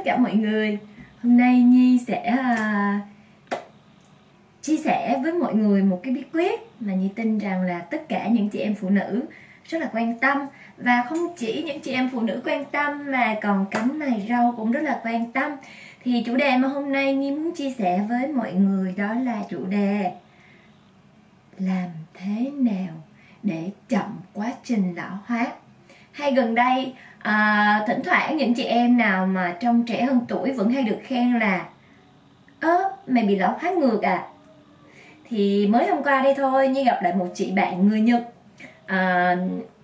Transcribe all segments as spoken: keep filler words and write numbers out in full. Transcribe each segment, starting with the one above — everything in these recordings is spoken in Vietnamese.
cả mọi người. Hôm nay Nhi sẽ uh, chia sẻ với mọi người một cái bí quyết mà Nhi tin rằng là tất cả những chị em phụ nữ rất là quan tâm. Và không chỉ những chị em phụ nữ quan tâm mà còn cánh mày râu cũng rất là quan tâm. Thì chủ đề mà hôm nay Nhi muốn chia sẻ với mọi người đó là chủ đề làm thế nào để chậm quá trình lão hóa. Hay gần đây à, thỉnh thoảng những chị em nào mà trông trẻ hơn tuổi vẫn hay được khen là ơ mày bị lão hóa ngược à. Thì mới hôm qua đây thôi Nhi gặp lại một chị bạn người Nhật à,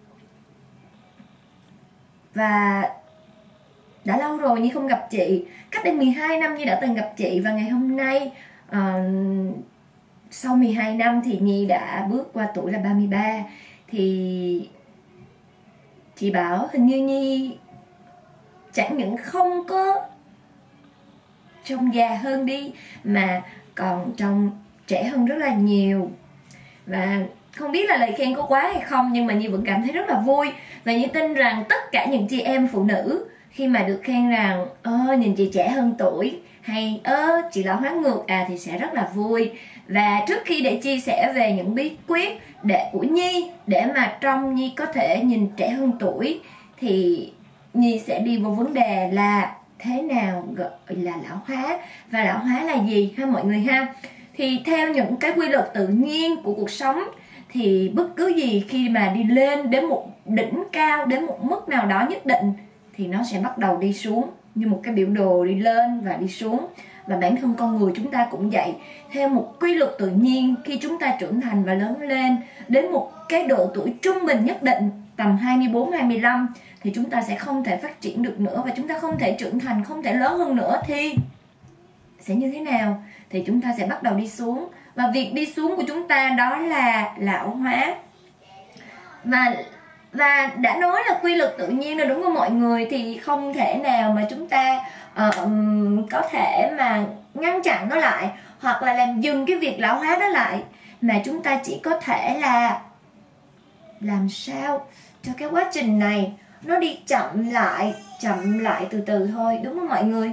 và đã lâu rồi Nhi không gặp chị. Cách đây mười hai năm Nhi đã từng gặp chị. Và ngày hôm nay à, sau mười hai năm thì Nhi đã bước qua tuổi là ba mươi ba. Thì chị bảo hình như Nhi chẳng những không có trông già hơn đi mà còn trông trẻ hơn rất là nhiều. Và không biết là lời khen có quá hay không, nhưng mà Nhi vẫn cảm thấy rất là vui. Và Nhi tin rằng tất cả những chị em phụ nữ khi mà được khen rằng ơ nhìn chị trẻ hơn tuổi hay ơ chị lão hóa ngược à thì sẽ rất là vui. Và trước khi để chia sẻ về những bí quyết để của Nhi để mà trông Nhi có thể nhìn trẻ hơn tuổi, thì Nhi sẽ đi vào vấn đề là thế nào gọi là lão hóa và lão hóa là gì ha mọi người ha. Thì theo những cái quy luật tự nhiên của cuộc sống thì bất cứ gì khi mà đi lên đến một đỉnh cao, đến một mức nào đó nhất định thì nó sẽ bắt đầu đi xuống, như một cái biểu đồ đi lên và đi xuống. Và bản thân con người chúng ta cũng vậy. Theo một quy luật tự nhiên, khi chúng ta trưởng thành và lớn lên đến một cái độ tuổi trung bình nhất định, tầm hai mươi bốn hai mươi lăm, thì chúng ta sẽ không thể phát triển được nữa và chúng ta không thể trưởng thành, không thể lớn hơn nữa. Thì sẽ như thế nào? Thì chúng ta sẽ bắt đầu đi xuống. Và việc đi xuống của chúng ta đó là lão hóa. Và và đã nói là quy luật tự nhiên rồi đúng không mọi người, thì không thể nào mà chúng ta uh, có thể mà ngăn chặn nó lại hoặc là làm dừng cái việc lão hóa đó lại, mà chúng ta chỉ có thể là làm sao cho cái quá trình này nó đi chậm lại, chậm lại từ từ thôi, đúng không mọi người?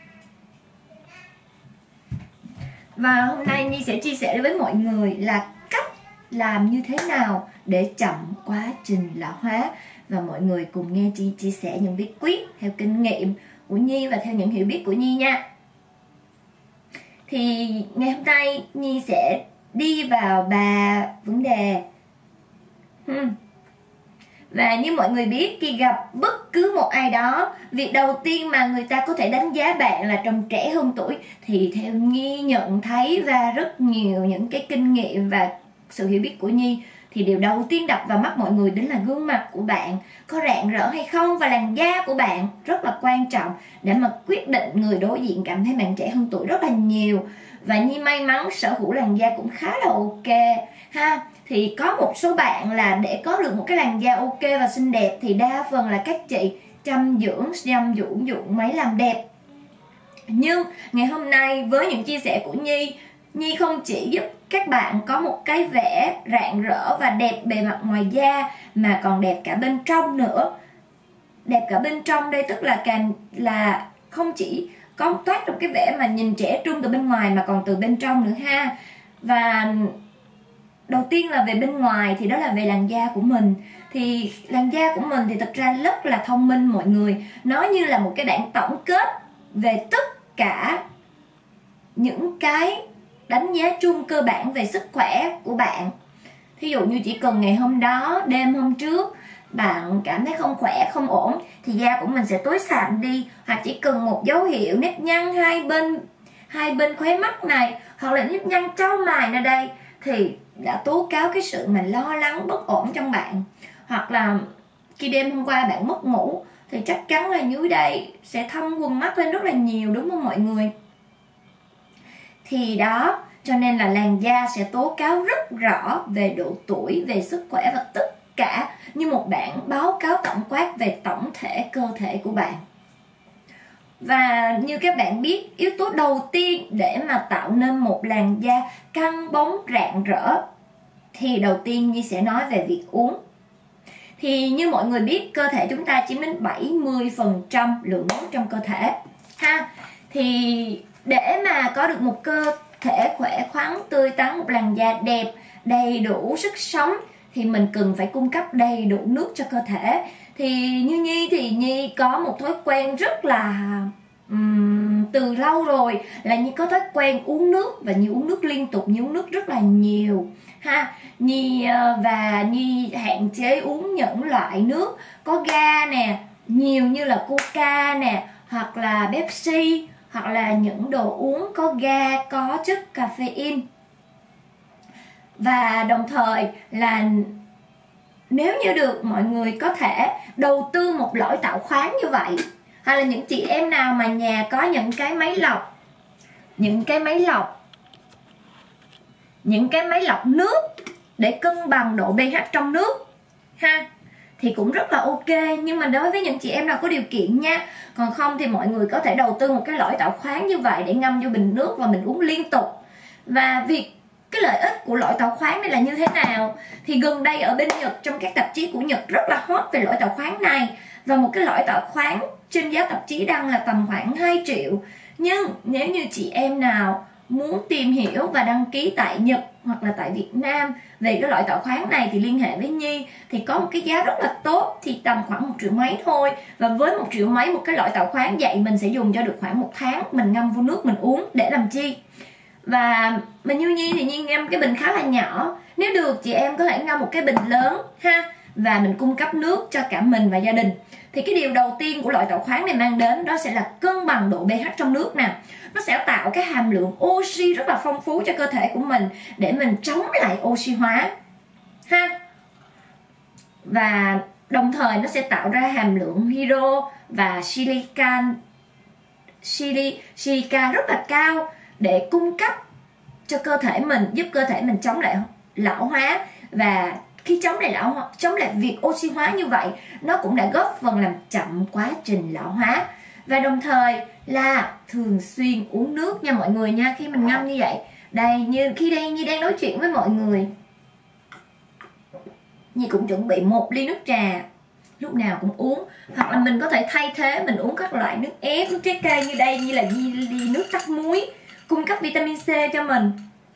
Và hôm nay Nhi sẽ chia sẻ với mọi người là cách làm như thế nào để chậm quá trình lão hóa. Và mọi người cùng nghe Nhi chia sẻ những bí quyết theo kinh nghiệm của Nhi và theo những hiểu biết của Nhi nha. Thì ngày hôm nay Nhi sẽ đi vào ba vấn đề. Hmm. Và như mọi người biết, khi gặp bất cứ một ai đó, việc đầu tiên mà người ta có thể đánh giá bạn là trông trẻ hơn tuổi, thì theo Nhi nhận thấy và rất nhiều những cái kinh nghiệm và sự hiểu biết của Nhi, thì điều đầu tiên đập vào mắt mọi người đến là gương mặt của bạn có rạng rỡ hay không, và làn da của bạn rất là quan trọng để mà quyết định người đối diện cảm thấy bạn trẻ hơn tuổi rất là nhiều. Và Nhi may mắn sở hữu làn da cũng khá là ok ha. Thì có một số bạn là để có được một cái làn da ok và xinh đẹp thì đa phần là các chị chăm dưỡng, chăm dưỡng dụng máy làm đẹp. Nhưng ngày hôm nay với những chia sẻ của Nhi, Nhi không chỉ giúp các bạn có một cái vẻ rạng rỡ và đẹp bề mặt ngoài da, mà còn đẹp cả bên trong nữa. Đẹp cả bên trong đây tức là càng là không chỉ có toát được cái vẻ mà nhìn trẻ trung từ bên ngoài mà còn từ bên trong nữa ha. Và đầu tiên là về bên ngoài thì đó là về làn da của mình. Thì làn da của mình thì thật ra rất là thông minh mọi người. Nó như là một cái bản tổng kết về tất cả những cái đánh giá chung cơ bản về sức khỏe của bạn. Thí dụ như chỉ cần ngày hôm đó, đêm hôm trước bạn cảm thấy không khỏe, không ổn thì da của mình sẽ tối sạm đi. Hoặc chỉ cần một dấu hiệu nếp nhăn hai bên hai bên khóe mắt này, hoặc là nếp nhăn trao mày ở đây, thì đã tố cáo cái sự mà lo lắng bất ổn trong bạn. Hoặc là khi đêm hôm qua bạn mất ngủ thì chắc chắn là dưới đây sẽ thâm quầng mắt lên rất là nhiều, đúng không mọi người? Thì đó, cho nên là làn da sẽ tố cáo rất rõ về độ tuổi, về sức khỏe và tất cả như một bản báo cáo tổng quát về tổng thể cơ thể của bạn. Và như các bạn biết, yếu tố đầu tiên để mà tạo nên một làn da căng bóng rạng rỡ thì đầu tiên Nhi sẽ nói về việc uống. Thì như mọi người biết, cơ thể chúng ta chiếm đến bảy mươi phần trăm lượng nước trong cơ thể. ha. Thì để mà có được một cơ thể khỏe khoắn, tươi tắn, một làn da đẹp, đầy đủ sức sống thì mình cần phải cung cấp đầy đủ nước cho cơ thể. Thì như Nhi thì Nhi có một thói quen rất là um, từ lâu rồi là Nhi có thói quen uống nước, và Nhi uống nước liên tục, Nhi uống nước rất là nhiều ha. Nhi và Nhi hạn chế uống những loại nước có ga nè, nhiều như là Coca nè, hoặc là Pepsi, hoặc là những đồ uống có ga, có chất caffeine. Và đồng thời là nếu như được, mọi người có thể đầu tư một lõi tạo khoáng như vậy. Hay là những chị em nào mà nhà có những cái máy lọc, những cái máy lọc những cái máy lọc nước để cân bằng độ pH trong nước ha, thì cũng rất là ok. Nhưng mà đối với những chị em nào có điều kiện nha. Còn không thì mọi người có thể đầu tư một cái lõi tạo khoáng như vậy để ngâm vô bình nước và mình uống liên tục. Và việc cái lợi ích của lõi tạo khoáng này là như thế nào thì gần đây ở bên Nhật, trong các tạp chí của Nhật rất là hot về lõi tạo khoáng này. Và một cái lõi tạo khoáng trên giá tạp chí đăng là tầm khoảng hai triệu. Nhưng nếu như chị em nào muốn tìm hiểu và đăng ký tại Nhật hoặc là tại Việt Nam về cái loại tạo khoáng này thì liên hệ với Nhi, thì có một cái giá rất là tốt, thì tầm khoảng một triệu mấy thôi. Và với một triệu mấy một cái loại tạo khoáng vậy, mình sẽ dùng cho được khoảng một tháng. Mình ngâm vô nước mình uống để làm chi. Và mà như Nhi thì Nhi ngâm cái bình khá là nhỏ, nếu được chị em có thể ngâm một cái bình lớn ha, và mình cung cấp nước cho cả mình và gia đình. Thì cái điều đầu tiên của loại tạo khoáng này mang đến đó sẽ là cân bằng độ pH trong nước nè. Nó sẽ tạo cái hàm lượng oxy rất là phong phú cho cơ thể của mình để mình chống lại oxy hóa ha. Và đồng thời nó sẽ tạo ra hàm lượng hydro và silica sili, silica rất là cao để cung cấp cho cơ thể mình, giúp cơ thể mình chống lại lão hóa. Và khi chống lại lão hóa, chống lại việc oxy hóa như vậy, nó cũng đã góp phần làm chậm quá trình lão hóa. Và đồng thời là thường xuyên uống nước nha mọi người nha. Khi mình ngâm như vậy, đây như khi đây Nhi đang nói chuyện với mọi người, Nhi cũng chuẩn bị một ly nước trà, lúc nào cũng uống. Hoặc là mình có thể thay thế, mình uống các loại nước ép, nước trái cây như đây, như là ly nước rắc muối, cung cấp vitamin C cho mình.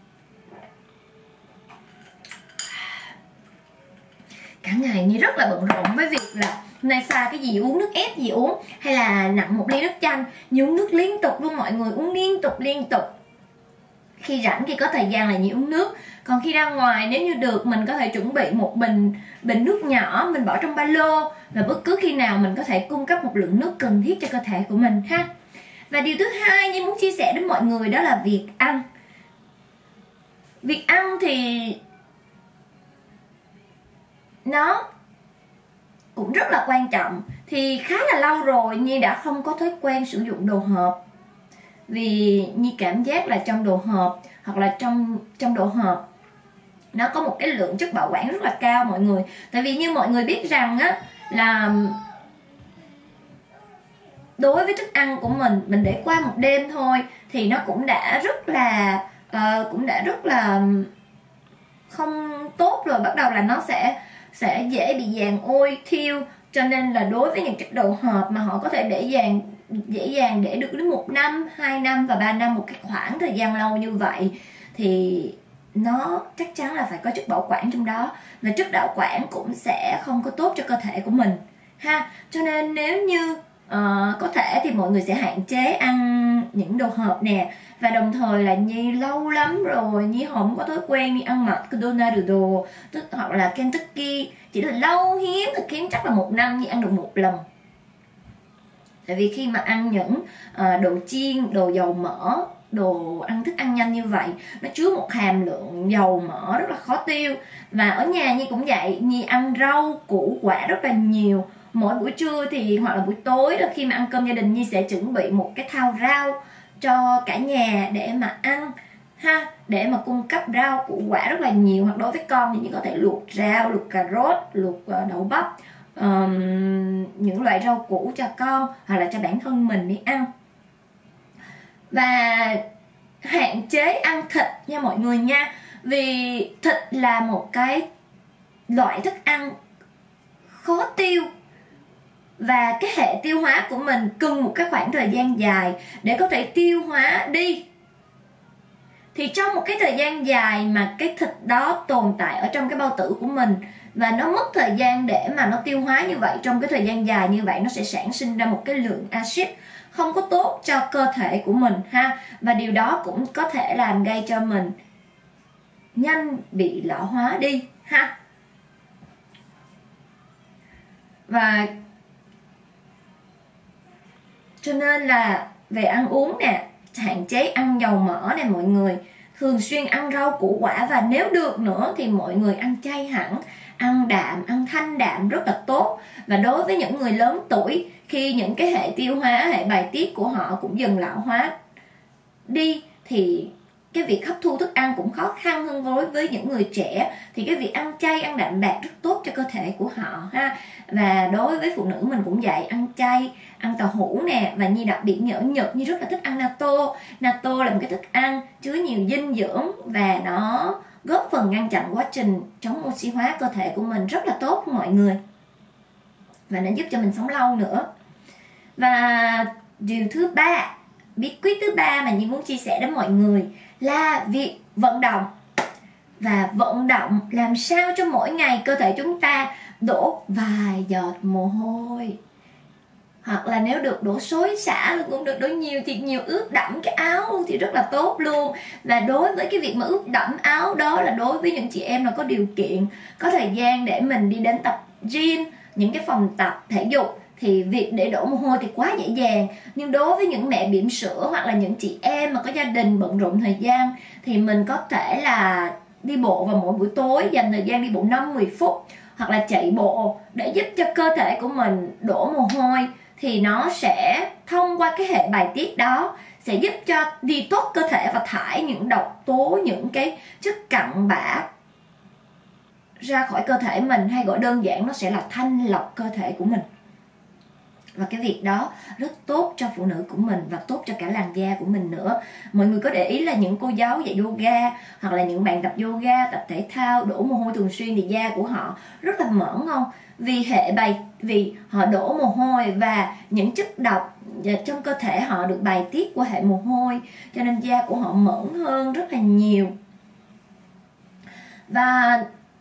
Cả ngày Nhi rất là bận rộn với việc là nay pha cái gì uống nước ép gì uống, hay là nặng một ly nước chanh, Nhi uống nước liên tục luôn mọi người, uống liên tục liên tục. Khi rảnh, khi có thời gian là Nhi uống nước. Còn khi ra ngoài, nếu như được, mình có thể chuẩn bị một bình bình nước nhỏ, mình bỏ trong ba lô, và bất cứ khi nào mình có thể cung cấp một lượng nước cần thiết cho cơ thể của mình ha. Và điều thứ hai Nhi muốn chia sẻ đến mọi người đó là việc ăn. Việc ăn thì nó cũng rất là quan trọng. Thì khá là lâu rồi Nhi đã không có thói quen sử dụng đồ hộp, vì Nhi cảm giác là trong đồ hộp hoặc là trong trong đồ hộp nó có một cái lượng chất bảo quản rất là cao mọi người. Tại vì như mọi người biết rằng á, là đối với thức ăn của mình, mình để qua một đêm thôi thì nó cũng đã rất là uh, cũng đã rất là không tốt rồi. Bắt đầu là nó sẽ sẽ dễ bị dàn ôi thiêu. Cho nên là đối với những cái đồ hộp mà họ có thể để dàng dễ dàng để được đến một năm, hai năm và ba năm, một cái khoảng thời gian lâu như vậy, thì nó chắc chắn là phải có chất bảo quản trong đó. Và chất bảo quản cũng sẽ không có tốt cho cơ thể của mình ha. Cho nên nếu như uh, có thể thì mọi người sẽ hạn chế ăn những đồ hộp nè. Và đồng thời là Nhi lâu lắm rồi Nhi không có thói quen đi ăn McDonald's đồ, tức hoặc là Kentucky. Chỉ là lâu hiếm, thật hiếm, chắc là một năm Nhi ăn được một lần. Tại vì khi mà ăn những uh, đồ chiên, đồ dầu mỡ, đồ ăn thức ăn nhanh như vậy, nó chứa một hàm lượng dầu mỡ rất là khó tiêu. Và ở nhà Nhi cũng vậy, Nhi ăn rau củ quả rất là nhiều. Mỗi buổi trưa thì hoặc là buổi tối là khi mà ăn cơm gia đình, Nhi sẽ chuẩn bị một cái thau rau cho cả nhà để mà ăn ha, để mà cung cấp rau củ quả rất là nhiều. Hoặc đối với con thì Nhi có thể luộc rau, luộc cà rốt, luộc đậu bắp, um, những loại rau củ cho con hoặc là cho bản thân mình đi ăn. Và hạn chế ăn thịt nha mọi người nha. Vì thịt là một cái loại thức ăn khó tiêu và cái hệ tiêu hóa của mình cần một cái khoảng thời gian dài để có thể tiêu hóa đi. Thì trong một cái thời gian dài mà cái thịt đó tồn tại ở trong cái bao tử của mình và nó mất thời gian để mà nó tiêu hóa như vậy, trong cái thời gian dài như vậy nó sẽ sản sinh ra một cái lượng axit không có tốt cho cơ thể của mình ha. Và điều đó cũng có thể làm gây cho mình nhanh bị lão hóa đi ha. Và cho nên là về ăn uống nè, hạn chế ăn dầu mỡ nè mọi người, thường xuyên ăn rau củ quả, và nếu được nữa thì mọi người ăn chay hẳn, ăn đạm, ăn thanh đạm rất là tốt. Và đối với những người lớn tuổi, khi những cái hệ tiêu hóa, hệ bài tiết của họ cũng dần lão hóa đi thì cái việc hấp thu thức ăn cũng khó khăn hơn đối với những người trẻ. Thì cái việc ăn chay, ăn đạm bạc rất tốt cho cơ thể của họ ha. Và đối với phụ nữ mình cũng vậy, ăn chay, ăn tàu hũ nè. Và Nhi đặc biệt nhỡ Nhật, Nhi rất là thích ăn natto. Natto là một cái thức ăn chứa nhiều dinh dưỡng và nó góp phần ngăn chặn quá trình chống oxy hóa cơ thể của mình, rất là tốt mọi người. Và nó giúp cho mình sống lâu nữa. Và điều thứ ba, bí quyết thứ ba mà Nhi muốn chia sẻ đến mọi người là việc vận động. Và vận động làm sao cho mỗi ngày cơ thể chúng ta đổ vài giọt mồ hôi, hoặc là nếu được đổ xối xả cũng được, đổ nhiều thì nhiều, ướt đẫm cái áo thì rất là tốt luôn. Và đối với cái việc mà ướt đẫm áo đó là đối với những chị em mà có điều kiện, có thời gian để mình đi đến tập gym, những cái phòng tập thể dục, thì việc để đổ mồ hôi thì quá dễ dàng. Nhưng đối với những mẹ bỉm sữa hoặc là những chị em mà có gia đình bận rộn thời gian thì mình có thể là đi bộ vào mỗi buổi tối, dành thời gian đi bộ năm mười phút, hoặc là chạy bộ để giúp cho cơ thể của mình đổ mồ hôi. Thì nó sẽ thông qua cái hệ bài tiết đó sẽ giúp cho đi tốt cơ thể và thải những độc tố, những cái chất cặn bã ra khỏi cơ thể mình, hay gọi đơn giản nó sẽ là thanh lọc cơ thể của mình. Và cái việc đó rất tốt cho phụ nữ của mình và tốt cho cả làn da của mình nữa. Mọi người có để ý là những cô giáo dạy yoga hoặc là những bạn tập yoga, tập thể thao đổ mồ hôi thường xuyên thì da của họ rất là mởn không? Vì hệ bài vì họ đổ mồ hôi và những chất độc trong cơ thể họ được bài tiết qua hệ mồ hôi, cho nên da của họ mởn hơn rất là nhiều. Và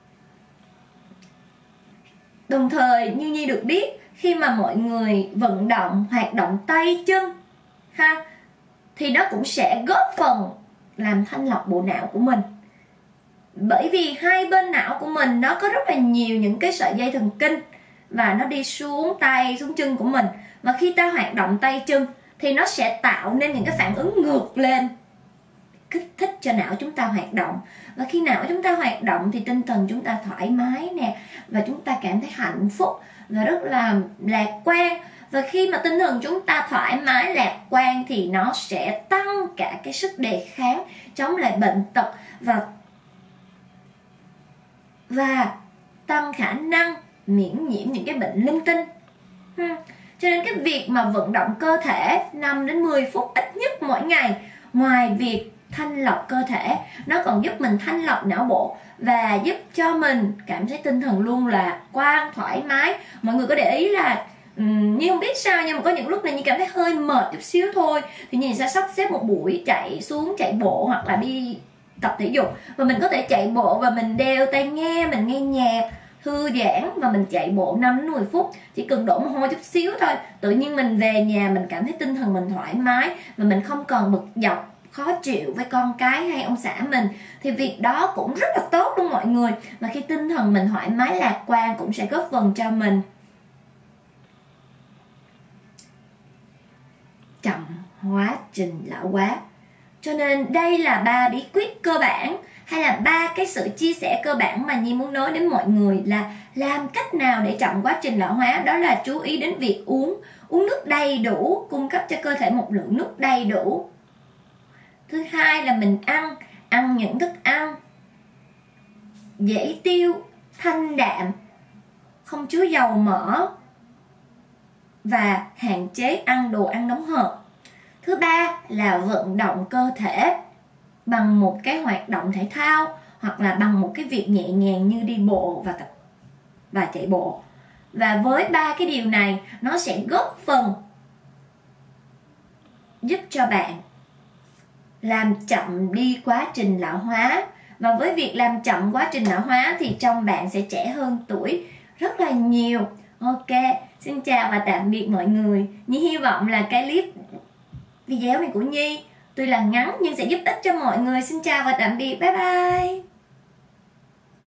đồng thời như Nhi được biết, khi mà mọi người vận động, hoạt động tay chân ha, thì nó cũng sẽ góp phần làm thanh lọc bộ não của mình. Bởi vì hai bên não của mình nó có rất là nhiều những cái sợi dây thần kinh và nó đi xuống tay, xuống chân của mình. Và khi ta hoạt động tay chân thì nó sẽ tạo nên những cái phản ứng ngược lên, kích thích cho não chúng ta hoạt động. Và khi não chúng ta hoạt động thì tinh thần chúng ta thoải mái nè, và chúng ta cảm thấy hạnh phúc và rất là lạc quan. Và khi mà tinh thần chúng ta thoải mái, lạc quan thì nó sẽ tăng cả cái sức đề kháng, chống lại bệnh tật và và tăng khả năng miễn nhiễm những cái bệnh linh tinh. Hmm. Cho nên cái việc mà vận động cơ thể năm đến mười phút ít nhất mỗi ngày, ngoài việc thanh lọc cơ thể, nó còn giúp mình thanh lọc não bộ và giúp cho mình cảm thấy tinh thần luôn là quan, thoải mái. Mọi người có để ý là um, Nhi không biết sao nhưng mà có những lúc này Nhi cảm thấy hơi mệt chút xíu thôi thì Nhi sẽ sắp xếp một buổi chạy xuống chạy bộ hoặc là đi tập thể dục. Và mình có thể chạy bộ và mình đeo tai nghe, mình nghe nhạc thư giãn và mình chạy bộ năm đến mười phút, chỉ cần đổ mồ hôi chút xíu thôi. Tự nhiên mình về nhà mình cảm thấy tinh thần mình thoải mái và mình không còn bực dọc, khó chịu với con cái hay ông xã mình. Thì việc đó cũng rất là tốt luôn mọi người. Và khi tinh thần mình thoải mái lạc quan cũng sẽ góp phần cho mình chậm quá trình lão hóa. Cho nên đây là ba bí quyết cơ bản, hay là ba cái sự chia sẻ cơ bản mà Nhi muốn nói đến mọi người là làm cách nào để chậm quá trình lão hóa. Đó là chú ý đến việc uống, uống nước đầy đủ, cung cấp cho cơ thể một lượng nước đầy đủ. Thứ hai là mình ăn, ăn những thức ăn dễ tiêu, thanh đạm, không chứa dầu mỡ và hạn chế ăn đồ ăn nóng hổi. Thứ ba là vận động cơ thể bằng một cái hoạt động thể thao hoặc là bằng một cái việc nhẹ nhàng như đi bộ và tập và chạy bộ. Và với ba cái điều này, nó sẽ góp phần giúp cho bạn làm chậm đi quá trình lão hóa. Và với việc làm chậm quá trình lão hóa thì trông bạn sẽ trẻ hơn tuổi rất là nhiều. Ok, xin chào và tạm biệt mọi người. Nhi hy vọng là cái clip video này của Nhi tuy là ngắn nhưng sẽ giúp ích cho mọi người. Xin chào và tạm biệt, bye bye.